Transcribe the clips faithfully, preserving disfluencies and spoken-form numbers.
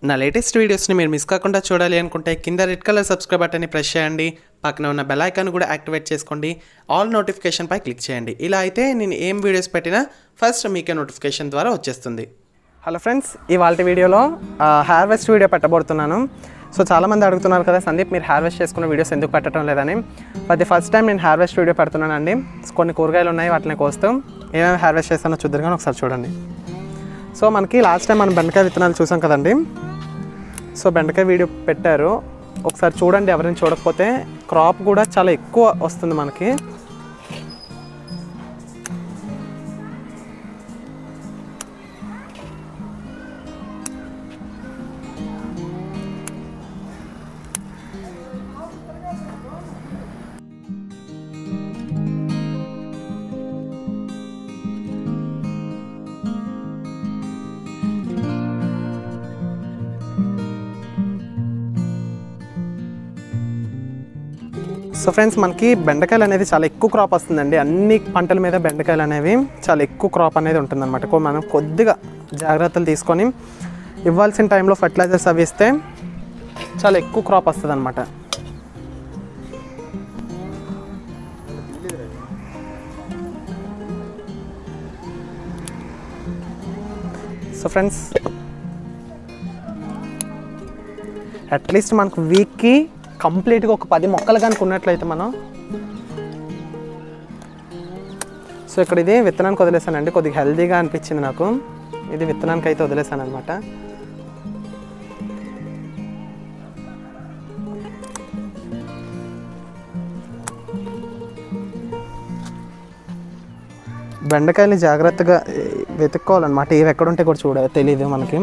నా లేటెస్ట్ వీడియోస్ని మీరు మిస్ కాకుండా చూడాలి అనుకుంటే కింద రెడ్ కలర్ సబ్స్క్రైబ్ బటన్ని ప్రెస్ చేయండి. పక్కన ఉన్న బెల్ ఐకాన్ కూడా యాక్టివేట్ చేసుకోండి. ఆల్ నోటిఫికేషన్ పై క్లిక్ చేయండి. ఇలా అయితే నేను ఏం వీడియోస్ పెట్టినా ఫస్ట్ మీకే నోటిఫికేషన్ ద్వారా వచ్చేస్తుంది. హలో ఫ్రెండ్స్, ఇవాళ వీడియోలో హార్వెస్ట్ వీడియో పెట్టబోతున్నాను. సో చాలామంది అడుగుతున్నారు కదా, సందీప్ మీరు హార్వెస్ట్ చేసుకున్న వీడియోస్ ఎందుకు పెట్టడం లేదని. అది ఫస్ట్ టైం నేను హార్వెస్ట్ వీడియో పెడుతున్నానండి. కొన్ని కూరగాయలు ఉన్నాయి, వాటిని కోస్తూ ఏమేమి హార్వెస్ట్ చేస్తానో చూద్దరు కానీ ఒకసారి చూడండి. సో మనకి లాస్ట్ టైం మనం బెండకాయ విత్తనాలు చూసాం కదండి. సో బెండకాయ వీడియో పెట్టారు, ఒకసారి చూడండి. ఎవరైనా చూడకపోతే క్రాప్ కూడా చాలా ఎక్కువ వస్తుంది మనకి. సో ఫ్రెండ్స్, మనకి బెండకాయలు అనేది చాలా ఎక్కువ క్రాప్ వస్తుందండి. అన్ని పంటల మీద బెండకాయలు అనేవి చాలా ఎక్కువ క్రాప్ అనేది ఉంటుందన్నమాట. మనం కొద్దిగా జాగ్రత్తలు తీసుకొని ఇవ్వాల్సిన టైంలో ఫర్టిలైజర్స్ అవి ఇస్తే చాలా ఎక్కువ క్రాప్ వస్తుంది అన్నమాట. సో ఫ్రెండ్స్, అట్లీస్ట్ మనకు వీక్కి కంప్లీట్గా ఒక పది మొక్కలు కనుక ఉన్నట్లయితే మనం. సో ఇక్కడ ఇది విత్తనానికి వదిలేసానండి, కొద్దిగా హెల్తీగా అనిపించింది నాకు. ఇది విత్తనానికి అయితే వదిలేసాను అనమాట. బెండకాయని జాగ్రత్తగా వెతుక్కోవాలన్నమాట. ఇవి ఎక్కడుంటే కూడా చూడ తెలీదు మనకి.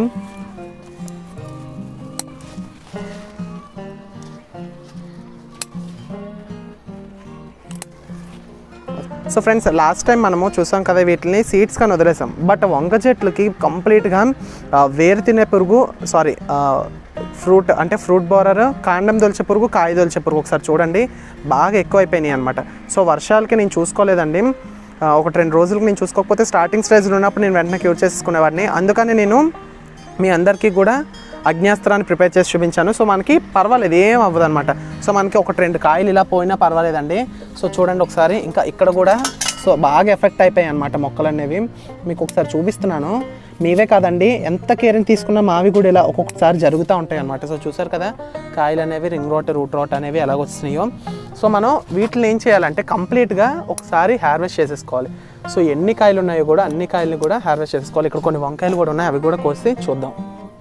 సో ఫ్రెండ్స్, లాస్ట్ టైం మనము చూసాం కదా, వీటిని సీడ్స్ కానీ వదిలేసాం. బట్ వంగ చెట్లకి కంప్లీట్గా వేరు తినే పురుగు, సారీ ఫ్రూట్ అంటే ఫ్రూట్ బోరర్, కాండం దొలిచే పురుగు, కాయ దొలిచే పురుగు ఒకసారి చూడండి, బాగా ఎక్కువైపోయినాయి అనమాట. సో వర్షాలకి నేను చూసుకోలేదండి. ఒకటి రెండు రోజులకి నేను చూసుకోకపోతే స్టార్టింగ్ స్టేజ్లో ఉన్నప్పుడు నేను వెంటనే క్యూర్ చేసుకునేవాడిని. అందుకని నేను మీ అందరికీ కూడా అగ్న్యాస్త్రాన్ని ప్రిపేర్ చేసి చూపించాను. సో మనకి పర్వాలేదు, ఏం అవ్వదు అనమాట. సో మనకి ఒకటి రెండు కాయలు ఇలా పోయినా పర్వాలేదండి. సో చూడండి ఒకసారి, ఇంకా ఇక్కడ కూడా సో బాగా ఎఫెక్ట్ అయిపోయాయి అనమాట మొక్కలు అనేవి. మీకు ఒకసారి చూపిస్తున్నాను. మీవే కాదండి, ఎంత కేరింగ్ తీసుకున్నా మావి కూడా ఇలా ఒక్కొక్కసారి జరుగుతూ ఉంటాయి అనమాట. సో చూసారు కదా, కాయలు అనేవి రింగ్ రోట్, రూట్ రోట్ అనేవి ఎలాగ వస్తున్నాయో. సో మనం వీటిని ఏం చేయాలంటే కంప్లీట్గా ఒకసారి హార్వెస్ట్ చేసేసుకోవాలి. సో ఎన్ని కాయలు ఉన్నాయో కూడా అన్ని కాయలు కూడా హార్వెస్ట్ చేసుకోవాలి. ఇక్కడ కొన్ని వంకాయలు కూడా ఉన్నాయి, అవి కూడా కోసి చూద్దాం.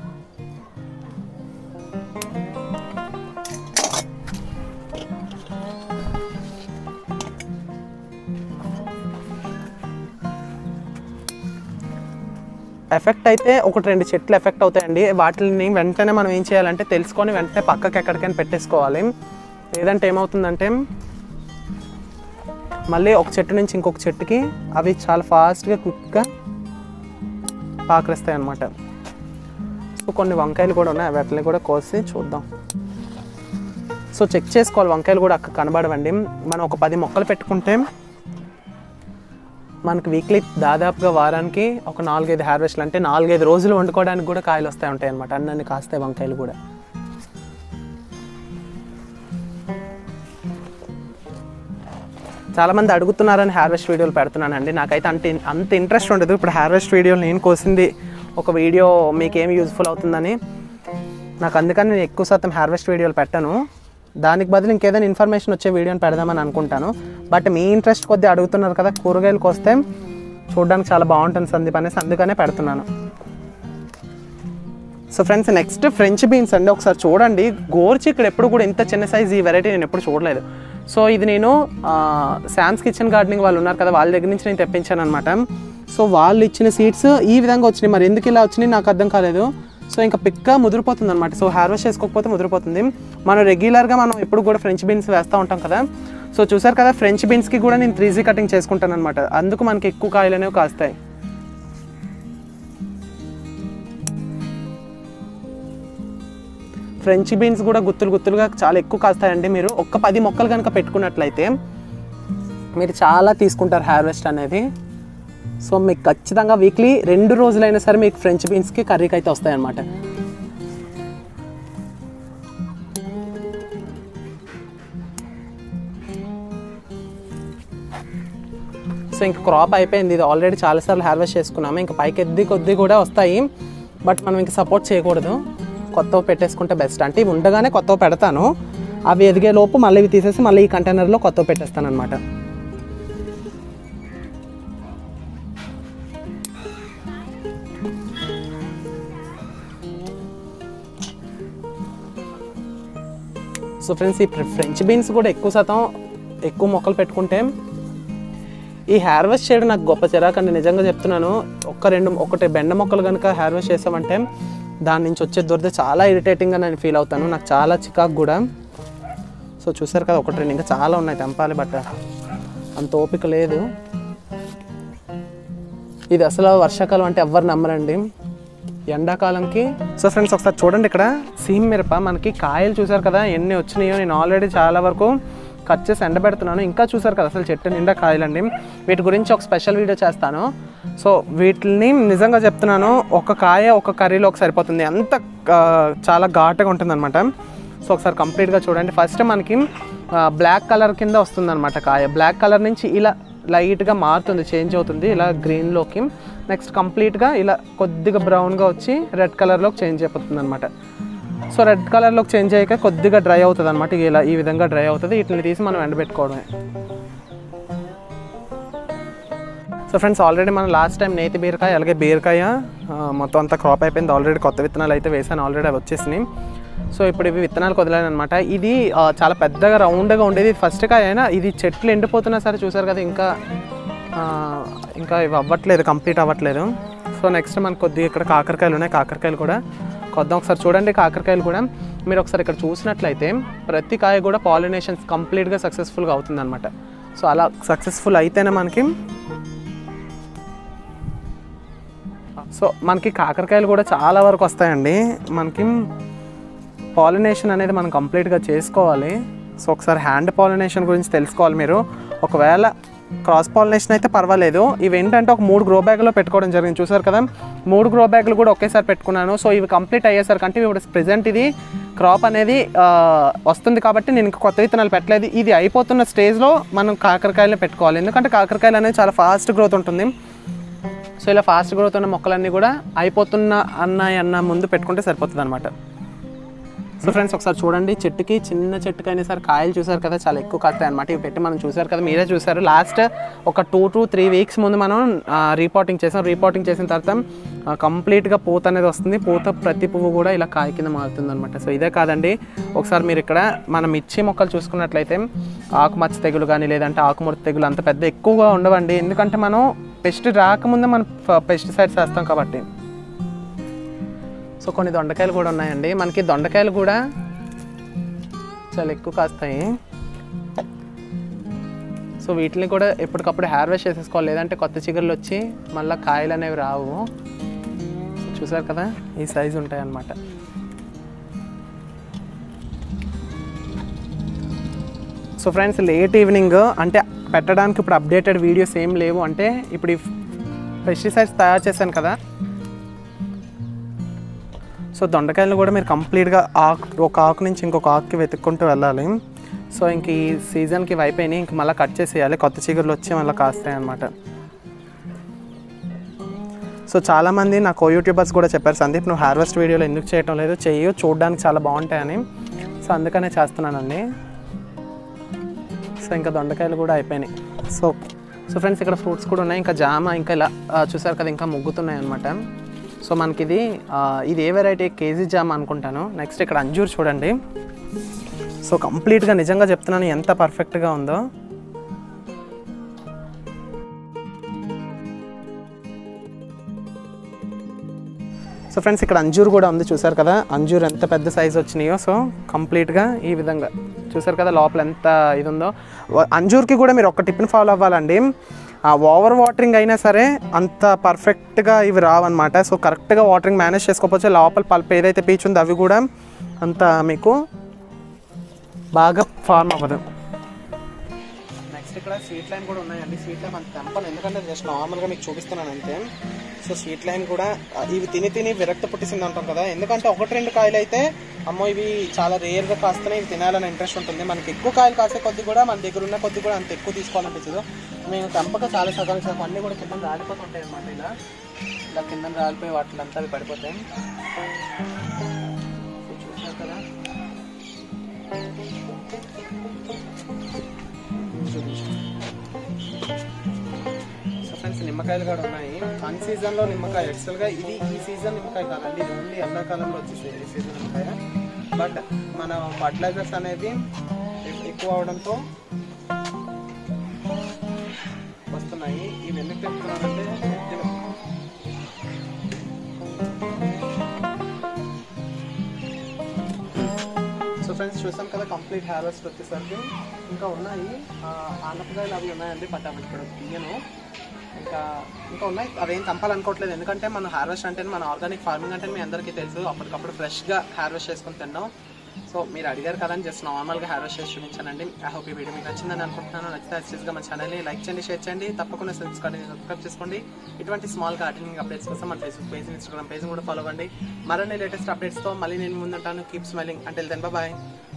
ఎఫెక్ట్ అయితే ఒకటి రెండు చెట్లు ఎఫెక్ట్ అవుతాయండి. వాటిని వెంటనే మనం ఏం చేయాలంటే తెలుసుకొని వెంటనే పక్కకి ఎక్కడికైనా పెట్టేసుకోవాలి. లేదంటే ఏమవుతుందంటే మళ్ళీ ఒక చెట్టు నుంచి ఇంకొక చెట్టుకి అవి చాలా ఫాస్ట్గా క్విక్గా పాకరిస్తాయి అన్నమాట. సో కొన్ని వంకాయలు కూడా ఉన్నాయి, వాటిని కూడా కోసి చూద్దాం. సో చెక్ చేసుకోవాలి, వంకాయలు కూడా అక్కడ కనబడవండి. మనం ఒక పది మొక్కలు పెట్టుకుంటే మనకు వీక్లీ దాదాపుగా వారానికి ఒక నాలుగైదు హార్వెస్ట్లు, అంటే నాలుగైదు రోజులు వండుకోవడానికి కూడా కాయలు వస్తాయి ఉంటాయి అన్నమాట. అన్నీ కాస్తాయి వంకాయలు కూడా. చాలామంది అడుగుతున్నారని హార్వెస్ట్ వీడియోలు పెడుతున్నానండి. నాకైతే అంత అంత ఇంట్రెస్ట్ ఉండదు. ఇప్పుడు హార్వెస్ట్ వీడియోలు నేను కోసింది ఒక వీడియో మీకు ఏమి యూజ్ఫుల్ అవుతుందని నాకు, అందుకని నేను ఎక్కువ శాతం హార్వెస్ట్ వీడియోలు పెట్టాను. దానికి బదులు ఇంకేదైనా ఇన్ఫర్మేషన్ వచ్చే వీడియోని పెడదామని అనుకుంటాను. బట్ మీ ఇంట్రెస్ట్ కొద్దిగా అడుగుతున్నారు కదా, కూరగాయలకు వస్తే చూడడానికి చాలా బాగుంటుంది సందీప్ అనేసి, అందుకనే పెడుతున్నాను. So friends, next French beans అండి. ఒకసారి చూడండి, గోర్చి ఇక్కడ ఎప్పుడు కూడా ఇంత చిన్న సైజ్ ఈ వెరైటీ నేను ఎప్పుడు చూడలేదు. సో ఇది నేను శామ్స్ కిచెన్ గార్డెనింగ్ వాళ్ళు ఉన్నారు కదా, వాళ్ళ దగ్గర నుంచి నేను తెప్పించాను అనమాట. సో వాళ్ళు ఇచ్చిన సీడ్స్ ఈ విధంగా వచ్చినాయి. మరి ఎందుకు ఇలా వచ్చినాయి నాకు అర్థం కాలేదు. సో ఇంకా పిక్క ముదిరిపోతుంది అనమాట. సో హార్వెస్ట్ చేసుకోకపోతే ముదిరిపోతుంది. మనం రెగ్యులర్గా మనం ఎప్పుడు కూడా ఫ్రెంచ్ బీన్స్ వేస్తూ ఉంటాం కదా. సో చూసారు కదా, ఫ్రెంచ్ బీన్స్కి కూడా నేను త్రీ జీ కటింగ్ చేసుకుంటాను అనమాట. అందుకు మనకి ఎక్కువ కాయలు అనేవి కాస్తాయి. ఫ్రెంచ్ బీన్స్ కూడా గుత్తులు గుత్తులుగా చాలా ఎక్కువ కాస్తాయండి. మీరు ఒక్క పది మొక్కలు కనుక పెట్టుకున్నట్లయితే మీరు చాలా తీసుకుంటారు హార్వెస్ట్ అనేది. సో మీకు ఖచ్చితంగా వీక్లీ రెండు రోజులైనా సరే మీకు ఫ్రెంచ్ బీన్స్కి కర్రీకి అయితే వస్తాయన్నమాట. సో ఇంక క్రాప్ అయిపోయింది, ఇది ఆల్రెడీ చాలాసార్లు హార్వెస్ట్ చేసుకున్నాము. ఇంకా పైకి ఎద్ది కొద్ది కూడా వస్తాయి, బట్ మనం ఇంక సపోర్ట్ చేయకూడదు, కొత్తవి పెట్టేసుకుంటే బెస్ట్. అంటే ఇవి ఉండగానే కొత్తవి పెడతాను, అవి ఎదిగే లోపు మళ్ళీ ఇవి తీసేసి మళ్ళీ ఈ కంటైనర్లో కొత్తవి పెట్టేస్తాను అనమాట. సో ఫ్రెండ్స్, ఈ ఫ్రెంచ్ బీన్స్ కూడా ఎక్కువ శాతం ఎక్కువ మొక్కలు పెట్టుకుంటే ఈ హార్వెస్ట్ చేయడం నాకు గొప్ప చిరాకు అండి, నిజంగా చెప్తున్నాను. ఒక్క రెండు ఒకటి బెండ మొక్కలు కనుక హార్వెస్ట్ చేసామంటే దాని నుంచి వచ్చే దురద చాలా ఇరిటేటింగ్గా నేను ఫీల్ అవుతాను, నాకు చాలా చికాకు కూడా. సో చూసారు కదా, ఒకటి రెండు ఇంకా చాలా ఉన్నాయి తెంపాలి, బట్ అంత ఓపిక లేదు. ఇది అసలు వర్షాకాలం అంటే ఎవ్వరు నమ్మరండి, ఎండాకాలంకి. సో ఫ్రెండ్స్, ఒకసారి చూడండి, ఇక్కడ సీమ్ మిరప మనకి కాయలు చూసారు కదా ఎన్ని వచ్చినాయో. నేను ఆల్రెడీ చాలా వరకు కట్ చేసి ఎండబెడుతున్నాను, ఇంకా చూసారు కదా అసలు చెట్టు నిండా కాయలండి. వీటి గురించి ఒక స్పెషల్ వీడియో చేస్తాను. సో వీటిని నిజంగా చెప్తున్నాను, ఒక కాయ ఒక కర్రీలోకి సరిపోతుంది, అంత చాలా ఘాటుగా ఉంటుంది అనమాట. సో ఒకసారి కంప్లీట్గా చూడండి. ఫస్ట్ మనకి బ్లాక్ కలర్ కింద వస్తుంది అనమాట కాయ, బ్లాక్ కలర్ నుంచి ఇలా లైట్గా మారుతుంది, చేంజ్ అవుతుంది ఇలా గ్రీన్లోకి. నెక్స్ట్ కంప్లీట్గా ఇలా కొద్దిగా బ్రౌన్గా వచ్చి రెడ్ కలర్లోకి చేంజ్ అయిపోతుంది అనమాట. సో రెడ్ కలర్లోకి చేంజ్ అయ్యాక కొద్దిగా డ్రై అవుతుంది అనమాట, ఇలా ఈ విధంగా డ్రై అవుతుంది. వీటిని తీసి మనం ఎండబెట్టుకోవడమే. సో ఫ్రెండ్స్, ఆల్రెడీ మనం లాస్ట్ టైం నేతి బీరకాయ అలాగే బీరకాయ మొత్తం అంతా క్రాప్ అయిపోయింది, ఆల్రెడీ కొత్త విత్తనాలు అయితే వేసాను, ఆల్రెడీ అవి వచ్చేసినాయి. సో ఇప్పుడు ఇవి విత్తనాలు వదిలాను అనమాట. ఇది చాలా పెద్దగా రౌండ్గా ఉండేది ఫస్ట్ కాయ, అయినా ఇది చెట్లు ఎండిపోతున్నా సరే చూసారు కదా, ఇంకా ఇంకా ఇవి అవ్వట్లేదు, కంప్లీట్ అవ్వట్లేదు. సో నెక్స్ట్ మనకు కొద్దిగా ఇక్కడ కాకరకాయలు ఉన్నాయి, కాకరకాయలు కూడా కొద్దాం. ఒకసారి చూడండి, కాకరకాయలు కూడా మీరు ఒకసారి ఇక్కడ చూసినట్లయితే ప్రతి కాయ కూడా పాలినేషన్స్ కంప్లీట్గా సక్సెస్ఫుల్గా అవుతుంది అనమాట. సో అలా సక్సెస్ఫుల్ అయితేనే మనకి సో మనకి కాకరకాయలు కూడా చాలా వరకు వస్తాయండి. మనకి పాలినేషన్ అనేది మనం కంప్లీట్గా చేసుకోవాలి. సో ఒకసారి హ్యాండ్ పాలినేషన్ గురించి తెలుసుకోవాలి మీరు. ఒకవేళ క్రాస్ పాలినేషన్ అయితే పర్వాలేదు. ఇవి ఏంటంటే ఒక మూడు గ్రో బ్యాగ్లో పెట్టుకోవడం జరిగింది, చూసారు కదా, మూడు గ్రో బ్యాగ్లు కూడా ఒకేసారి పెట్టుకున్నాను. సో ఇవి కంప్లీట్ అయ్యేసరికి అంటే ఇప్పుడు ప్రెజెంట్ ఇది క్రాప్ అనేది వస్తుంది కాబట్టి నేను ఇంకా కొత్త విత్తనాలు పెట్టలేదు. ఇది అయిపోతున్న స్టేజ్లో మనం కాకరకాయలు పెట్టుకోవాలి, ఎందుకంటే కాకరకాయలు అనేది చాలా ఫాస్ట్ గ్రోత్ ఉంటుంది. సో ఇలా ఫాస్ట్ గ్రోత్ ఉన్న మొక్కలన్నీ కూడా అయిపోతున్న అన్నాయి అన్న ముందు పెట్టుకుంటే సరిపోతుంది అనమాట. సో ఫ్రెండ్స్, ఒకసారి చూడండి, చెట్టుకి చిన్న చెట్టుకైనా సరే కాయలు చూసారు కదా చాలా ఎక్కువ కాస్తాయి అనమాట. ఇవి పెట్టి మనం చూసారు కదా, మీరే చూసారు. లాస్ట్ ఒక టూ టు త్రీ వీక్స్ ముందు మనం రీపాటింగ్ చేసాం. రీపాటింగ్ చేసిన తర్వాత కంప్లీట్గా పూత అనేది వస్తుంది. పూత ప్రతి పువ్వు కూడా ఇలా కాయ కింద మారుతుంది అనమాట. సో ఇదే కాదండి, ఒకసారి మీరు ఇక్కడ మన మిర్చి మొక్కలు చూసుకున్నట్లయితే ఆకుమచ్చ తెగులు కానీ లేదంటే ఆకుముడత తెగులు అంత పెద్ద ఎక్కువగా ఉండవండి, ఎందుకంటే మనం పెస్ట్ రాకముందే మనం పెస్టిసైడ్స్ వేస్తాం కాబట్టి. సో కొన్ని దొండకాయలు కూడా ఉన్నాయండి, మనకి దొండకాయలు కూడా చాలా ఎక్కువ కాస్తాయి. సో వీటిని కూడా ఎప్పటికప్పుడు హార్వెస్ట్ చేసేసుకోవాలి, లేదంటే కొత్త చిగుర్లు వచ్చి మళ్ళీ కాయలు అనేవి రావు. చూసారు కదా, ఈ సైజు ఉంటాయి అన్నమాట. సో ఫ్రెండ్స్, లేట్ ఈవినింగ్ అంటే పెట్టడానికి ఇప్పుడు అప్డేటెడ్ వీడియోస్ ఏం లేవు. అంటే ఇప్పుడు ఈ పెస్టిసైడ్స్ తయారు చేశాను కదా, సో దొండకాయలు కూడా మీరు కంప్లీట్గా ఆకు ఒక ఆకు నుంచి ఇంకొక ఆకుకి వెతుక్కుంటూ వెళ్ళాలి. సో ఇంక ఈ సీజన్కి ఇవి అయిపోయినాయి, ఇంక మళ్ళీ కట్ చేసేయాలి, కొత్త చిగురులు వచ్చి మళ్ళీ కాస్తాయి అన్నమాట. సో చాలామంది నా కో యూట్యూబర్స్ కూడా చెప్పారు, సందీప్ నువ్వు హార్వెస్ట్ వీడియోలో ఎందుకు చేయటం లేదు, చెయ్యు, చూడడానికి చాలా బాగుంటాయని. సో అందుకనే చేస్తున్నానండి. సో ఇంకా దొండకాయలు కూడా అయిపోయినాయి. సో సో ఫ్రెండ్స్, ఇక్కడ ఫ్రూట్స్ కూడా ఉన్నాయి, ఇంకా జామ ఇంకా ఇలా చూసారు కదా ఇంకా ముగ్గుతున్నాయి అన్నమాట. సో మనకి ఇది ఇది ఏ వెరైటీ, కేజీ జామ అనుకుంటాను. నెక్స్ట్ ఇక్కడ అంజూర్ చూడండి. సో కంప్లీట్గా నిజంగా చెప్తున్నాను ఎంత పర్ఫెక్ట్గా ఉందో. సో ఫ్రెండ్స్, ఇక్కడ అంజూర్ కూడా ఉంది, చూసారు కదా అంజూర్ ఎంత పెద్ద సైజు వచ్చినాయో. సో కంప్లీట్గా ఈ విధంగా చూసారు కదా లోపల ఎంత ఇది ఉందో. అంజూర్కి కూడా మీరు ఒక టిప్ని ఫాలో అవ్వాలండి, ఓవర్ వాటరింగ్ అయినా సరే అంత పర్ఫెక్ట్గా ఇవి రావన్నమాట. సో కరెక్ట్గా వాటరింగ్ మేనేజ్ చేసుకోకపోతే లోపల పల్ప్ ఏదైతే పీచు ఉందో అవి కూడా అంత మీకు బాగా ఫార్మ్ అవ్వదు. నెక్స్ట్ ఇక్కడ స్వీట్ లైమ్ కూడా ఉన్నాయండి. స్వీట్ లైమ్ అంత తెంపను, ఎందుకంటే జస్ట్ నార్మల్గా మీకు చూపిస్తున్నాను అంతే. సో స్వీట్ లైమ్ కూడా ఇవి తిని తిని విరక్తి పుట్టిసింది అంటాం కదా, ఎందుకంటే ఒకటి రెండు కాయలు అయితే అమ్మో ఇవి చాలా రేర్గా కాస్తేనే ఇవి తినాలని ఇంట్రెస్ట్ ఉంటుంది. మనకి ఎక్కువ కాయలు కాసే కొద్ది కూడా మన దగ్గర ఉన్న కొద్ది కూడా అంత ఎక్కువ తీసుకోవాలనిపించదు. మేము తెంపక చాలా సగాలు సగం అన్నీ కూడా కింద రాలిపోతుంటాయి అన్నమాట. ఇలా ఇలా కింద రాలిపోయి వాటిలంతా అవి పడిపోతాయి. చూసారు కదా, సో ఫ్రెండ్స్ నిమ్మకాయలు కూడా ఉన్నాయి. అన్ సీజన్లో నిమ్మకాయ, యాక్చువల్గా ఇది ఈ సీజన్ నిమ్మకాయ కాదండి, ఇది ఓన్లీ ఎండాకాలంలో వచ్చేసేది ఈ సీజన్ నిమ్మకాయ. బట్ మన ఫర్టిలైజర్స్ అనేవి ఎక్కువ అవడంతో వస్తున్నాయి. ఇవి ఎందుకు చెప్తున్నానంటే, సో ఫ్రెండ్స్ చూసాం కదా కంప్లీట్ హార్వెస్ట్ వచ్చేసరికి ఇంకా ఉన్నాయి. ఆనపకాయలు అవి ఉన్నాయండి, బట్ అవి ఇప్పుడు తీయను. ఇంకా ఇంకా ఉన్నాయి, అవేం చంపాలనుకోవట్లేదు. ఎందుకంటే మన హార్వెస్ట్ అంటే మన ఆర్గానిక్ ఫార్మింగ్ అంటే మీ అందరికీ తెలుసు, అప్పటికప్పుడు ఫ్రెష్గా హార్వెస్ట్ చేసుకుని తిన్నాం. సో మీరు అడిగారు కదా అని జస్ట్ నార్మల్గా హార్వెస్ట్ చేసి చూపించానండి. ఐ హోప్ ఈ వీడియో మీకు నచ్చిందని అనుకుంటున్నాను. నచ్చితే యాక్చువల్గా మన ఛానల్ని లైక్ చేయండి, షేర్ చేయండి, తప్పకుండా సబ్స్క్రైబ్ సబ్స్క్రైబ్ చేసుకోండి. ఇటువంటి స్మాల్ గార్డెనింగ్ అప్డేట్స్ కోసం మన ఫేస్బుక్ పేజ్, ఇన్స్టాగ్రామ్ పేజ్ కూడా ఫాలో అవ్వండి. మరిన్ని లేటెస్ట్ అప్డేట్స్తో మళ్ళీ నేను ముందుంటాను. Keep smiling, until then bye.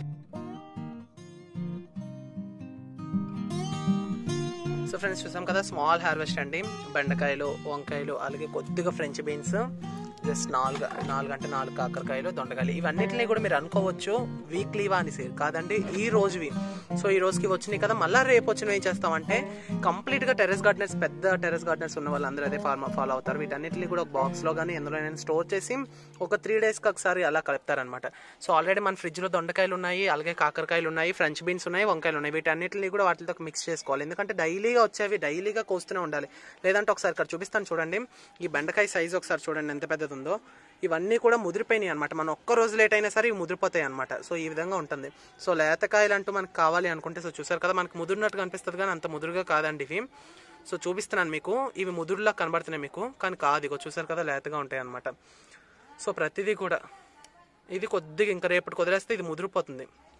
So friends చూసాం కదా స్మాల్ హార్వెస్ట్ అండి. బెండకాయలు, వంకాయలు, అలాగే కొద్దిగా ఫ్రెంచ్ బీన్స్, జస్ట్ నాలుగు నాలుగు అంటే నాలుగు కాకరకాయలు, దొండకాయలు. ఇవన్నిటిని కూడా మీరు అనుకోవచ్చు వీక్లీవా అనేసి, కాదండి ఈ రోజువి. సో ఈ రోజుకి వచ్చినాయి కదా, మళ్ళీ రేపు వచ్చినవి ఏం చేస్తామంటే కంప్లీట్గా టెర్రస్ గార్డెనర్స్, పెద్ద టెర్రస్ గార్డెనర్స్ ఉన్న వాళ్ళందరూ అదే ఫార్మ్ ఫాలో అవుతారు. వీటన్నిటిని కూడా ఒక బాక్స్లో కానీ ఎందులో స్టోర్ చేసి ఒక త్రీ డేస్కి ఒకసారి అలా కలుపుతారనమాట. సో ఆల్రెడీ మన ఫ్రిడ్జ్లో దొండకాయలు ఉన్నాయి, అలాగే కాకరకాయలు ఉన్నాయి, ఫ్రెంచ్ బీన్స్ ఉన్నాయి, వంకాయలు ఉన్నాయి. వీటన్నిటిని కూడా వాటితో మిక్స్ చేసుకోవాలి. ఎందుకంటే డైలీగా వచ్చేవి డైలీగా కోస్తూనే ఉండాలి. లేదంటే ఒకసారి ఇక్కడ చూపిస్తాను చూడండి, ఈ బెండకాయ సైజు ఒకసారి చూడండి ఎంత పెద్దది ఉందో. ఇవన్నీ కూడా ముదిరిపోయినాయి అనమాట. మనం ఒక్క రోజు లేట్ అయినా సరే ఇవి ముదిరిపోతాయి అనమాట. సో ఈ విధంగా ఉంటుంది. సో లేతకాయలు అంటూ మనకు కావాలి అనుకుంటే, సో చూసారు కదా మనకు ముదిరినట్టుగా అనిపిస్తుంది కానీ అంత ముదురుగా కాదండి ఇవి. సో చూపిస్తున్నాను మీకు, ఇవి ముదురులా కనబడుతున్నాయి మీకు, కానీ కాదు. ఇగో చూసారు కదా లేతగా ఉంటాయి అనమాట. సో ప్రతిదీ కూడా ఇది కొద్దిగా ఇంకా రేపటికి వదిలేస్తే ఇది ముదిరిపోతుంది.